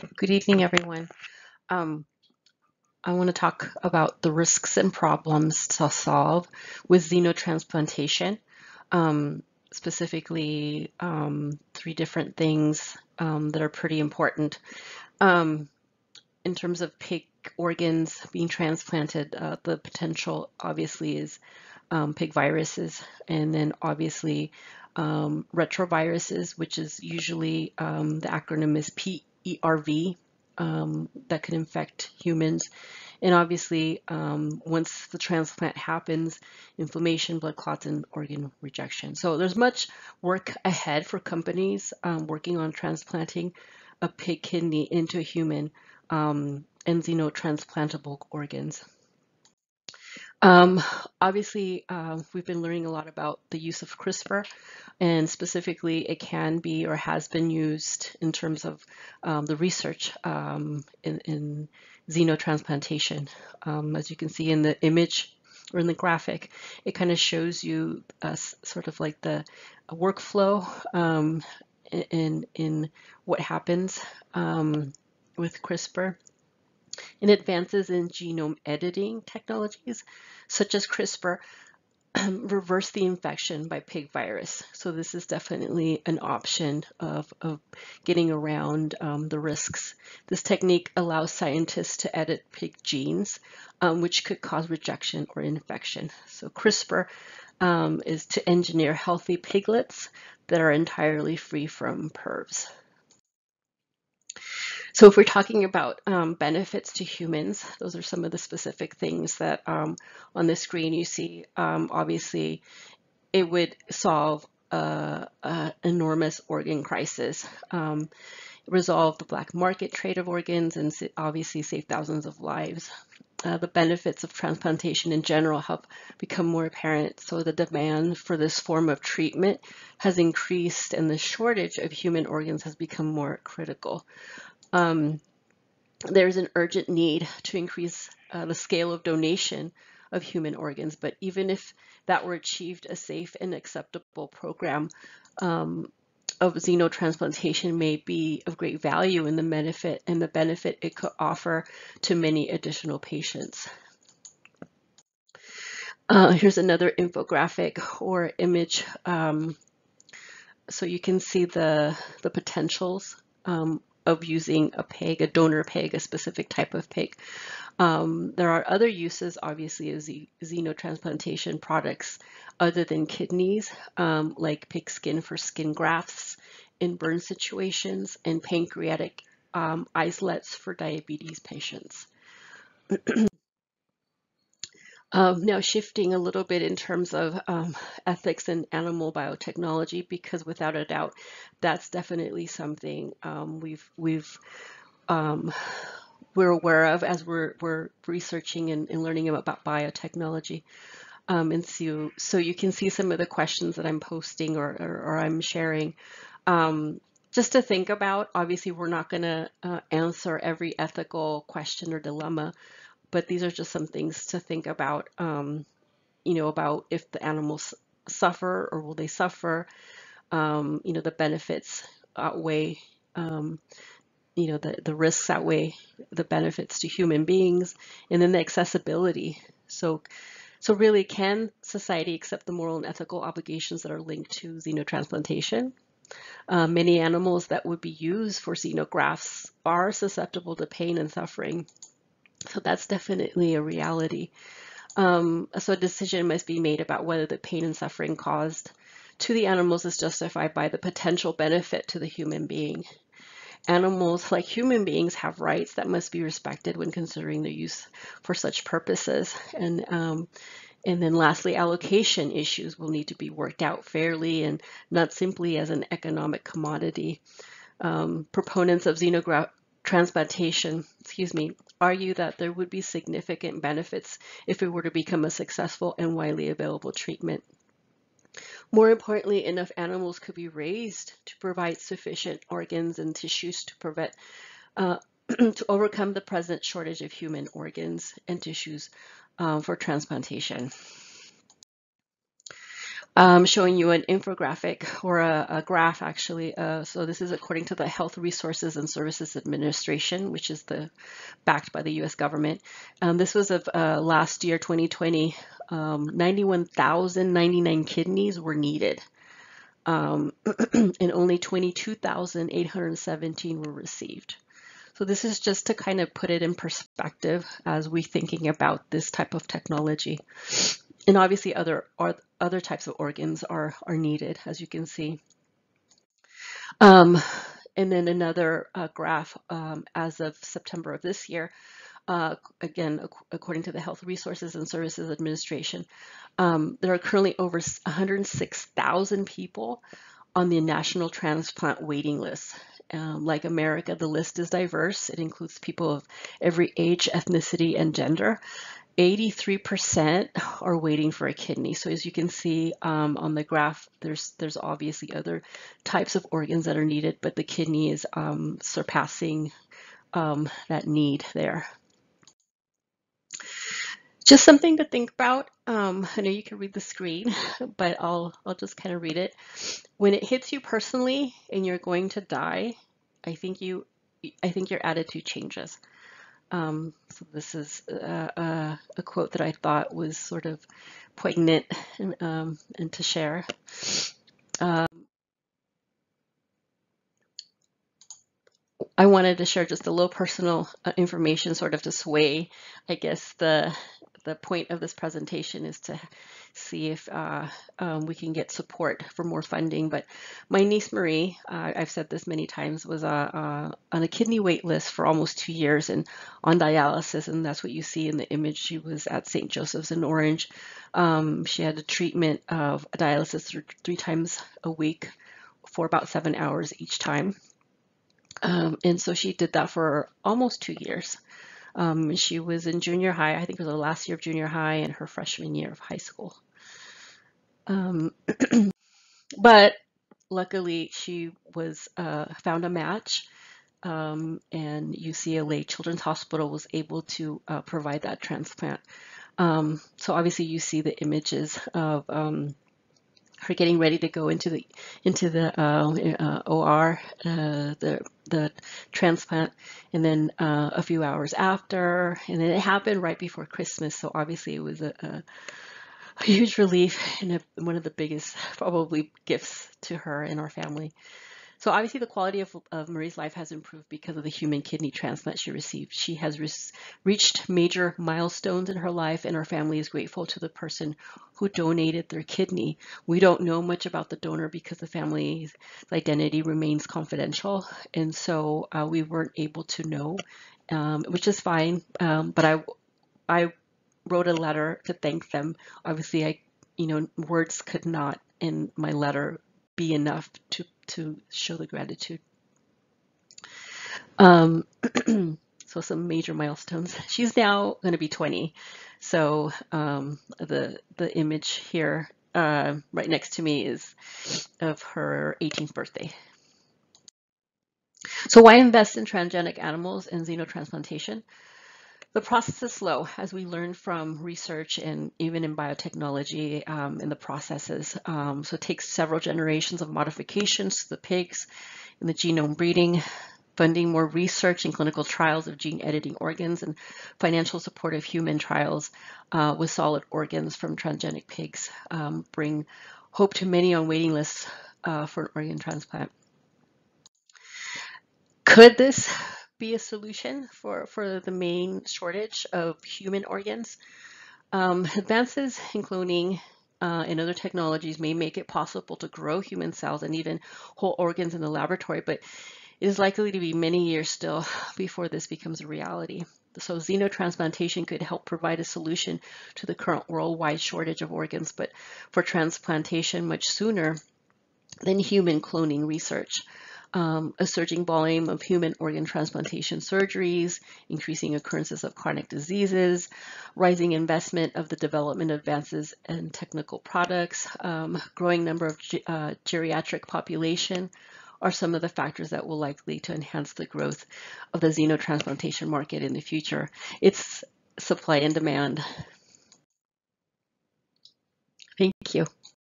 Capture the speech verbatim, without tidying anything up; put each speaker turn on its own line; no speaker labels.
Good evening, everyone. Um, I want to talk about the risks and problems to solve with xenotransplantation, um, specifically um, three different things um, that are pretty important. Um, in terms of pig organs being transplanted, uh, the potential obviously is um, pig viruses, and then obviously um, retroviruses, which is usually um, the acronym is P E R V, um, that can infect humans. And obviously, um, once the transplant happens, inflammation, blood clots, and organ rejection. So there's much work ahead for companies um, working on transplanting a pig kidney into a human um, and xenotransplantable organs. Um, obviously, uh, we've been learning a lot about the use of CRISPR, and specifically, it can be or has been used in terms of um, the research um, in, in xenotransplantation. Um, as you can see in the image or in the graphic, it kind of shows you uh, sort of like the workflow um, in, in what happens um, with CRISPR. In advances in genome editing technologies, such as CRISPR, reverse the infection by pig virus. So this is definitely an option of, of getting around um, the risks. This technique allows scientists to edit pig genes, um, which could cause rejection or infection. So CRISPR um, is to engineer healthy piglets that are entirely free from P E R Vs. So if we're talking about um, benefits to humans, those are some of the specific things that um, on the screen you see. Um, obviously, it would solve an enormous organ crisis, um, resolve the black market trade of organs, and obviously save thousands of lives. Uh, the benefits of transplantation in general have become more apparent. So the demand for this form of treatment has increased, and the shortage of human organs has become more critical. Um, there's an urgent need to increase uh, the scale of donation of human organs, but even if that were achieved, a safe and acceptable program um, of xenotransplantation may be of great value in the benefit and the benefit it could offer to many additional patients. Uh, here's another infographic or image. Um, so you can see the, the potentials um, of using a pig, a donor pig, a specific type of pig. Um, there are other uses, obviously, of xenotransplantation products other than kidneys, um, like pig skin for skin grafts in burn situations, and pancreatic um, islets for diabetes patients. Um, now shifting a little bit in terms of um, ethics and animal biotechnology, because without a doubt, that's definitely something um, we've we've um, we're aware of as we're we're researching and, and learning about biotechnology. Um, and so so you can see some of the questions that I'm posting or or, or I'm sharing. Um, just to think about. Obviously, we're not going to uh, answer every ethical question or dilemma, but these are just some things to think about, um, you know, about if the animals suffer or will they suffer, um, you know, the benefits outweigh, um, you know, the, the risks outweigh the benefits to human beings, and then the accessibility. So, so really, can society accept the moral and ethical obligations that are linked to xenotransplantation? Uh, many animals that would be used for xenografts are susceptible to pain and suffering. So that's definitely a reality. Um, so a decision must be made about whether the pain and suffering caused to the animals is justified by the potential benefit to the human being. Animals, like human beings, have rights that must be respected when considering their use for such purposes. And um, and then lastly, allocation issues will need to be worked out fairly and not simply as an economic commodity. Um, proponents of xenograft transplantation, excuse me, argue that there would be significant benefits if it were to become a successful and widely available treatment. More importantly, enough animals could be raised to provide sufficient organs and tissues to prevent uh, to overcome the present shortage of human organs and tissues um, for transplantation. um, showing you an infographic or a, a graph actually. Uh, so this is according to the Health Resources and Services Administration, which is the backed by the U S government. Um, this was of uh, last year, twenty twenty. Um, ninety-one thousand ninety-nine kidneys were needed, um, and only twenty-two thousand eight hundred seventeen were received. So this is just to kind of put it in perspective as we're thinking about this type of technology. And obviously other other types of organs are, are needed, as you can see. Um, and then another uh, graph um, as of September of this year, uh, again, ac according to the Health Resources and Services Administration, um, there are currently over one hundred six thousand people on the national transplant waiting list. Um, like America, the list is diverse. It includes people of every age, ethnicity, and gender. eighty-three percent are waiting for a kidney. So as you can see um, on the graph, there's there's obviously other types of organs that are needed, but the kidney is um, surpassing um, that need there. Just something to think about. Um, I know you can read the screen, but I'll I'll just kind of read it. When it hits you personally and you're going to die, I think you I think your attitude changes. Um, so this is uh, uh, a quote that I thought was sort of poignant and, um, and to share. Um, I wanted to share just a little personal uh, information sort of to sway, I guess, the the point of this presentation is to see if uh, um, we can get support for more funding. But my niece Marie, uh, I've said this many times, was uh, uh, on a kidney wait list for almost two years and on dialysis, and that's what you see in the image. She was at Saint Joseph's in Orange. Um, she had a treatment of dialysis th three times a week for about seven hours each time. Um, and so she did that for almost two years. Um, she was in junior high, I think it was the last year of junior high and her freshman year of high school. Um, but luckily she was uh, found a match, um, and U C L A Children's Hospital was able to uh, provide that transplant. Um, so obviously you see the images of um, her getting ready to go into the into the uh, uh, O R, uh, the the transplant, and then uh, a few hours after, and then it happened right before Christmas. So obviously it was a, a, a huge relief and a, one of the biggest probably gifts to her and our family. So obviously the quality of, of Marie's life has improved because of the human kidney transplant she received. She has re reached major milestones in her life, and her family is grateful to the person who donated their kidney. We don't know much about the donor because the family's identity remains confidential, and so uh, we weren't able to know, um, which is fine. Um, but I, I wrote a letter to thank them. Obviously, I, you know, words could not in my letter be enough to to show the gratitude. Um, so some major milestones. She's now going to be twenty. So um, the the image here uh, right next to me is of her eighteenth birthday. So why invest in transgenic animals and xenotransplantation? The process is slow, as we learned from research and even in biotechnology um, in the processes. Um, so it takes several generations of modifications to the pigs in the genome breeding, funding more research and clinical trials of gene editing organs, and financial support of human trials uh, with solid organs from transgenic pigs um, bring hope to many on waiting lists uh, for an organ transplant. Could this be a solution for, for the main shortage of human organs? Um, advances in cloning uh, and other technologies may make it possible to grow human cells and even whole organs in the laboratory, but it is likely to be many years still before this becomes a reality. So xenotransplantation could help provide a solution to the current worldwide shortage of organs, but for transplantation much sooner than human cloning research. Um, a surging volume of human organ transplantation surgeries, increasing occurrences of chronic diseases, rising investment of the development of advances in technical products, um, growing number of ge uh, geriatric population are some of the factors that will likely to enhance the growth of the xenotransplantation market in the future. It's supply and demand. Thank you.